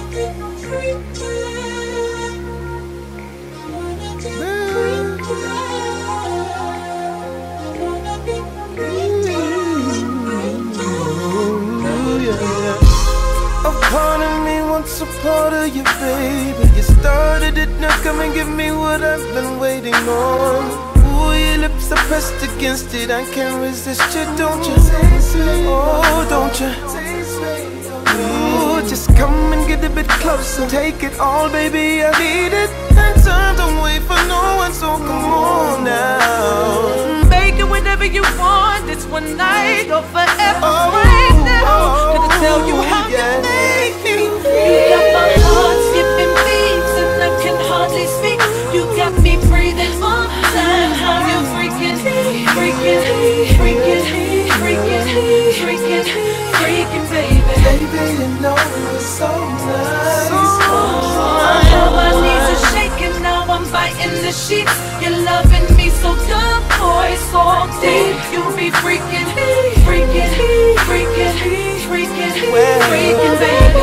Part of me wants a part of you, baby. You started it, now come and give me what I've been waiting on. Ooh, your lips are pressed against it, I can't resist you, don't you? Oh, don't you? Ooh, just come and get a bit closer. Take it all, baby, I need it. And time don't wait for no one, so come on now. Make it whenever you want, it's one night or forever right now. Gonna tell you how you make me feel. You got my heart skipping beats and I can hardly speak. You got me breathing all the time. How you freaking, freaking, freaking, freaking, freaking, freaking, baby. Baby, you know it's so nice. How my knees are shaking, now I'm biting the sheets. You're loving me so good, boy, so deep. You be freaking, freaking, freaking, freaking, freaking, baby.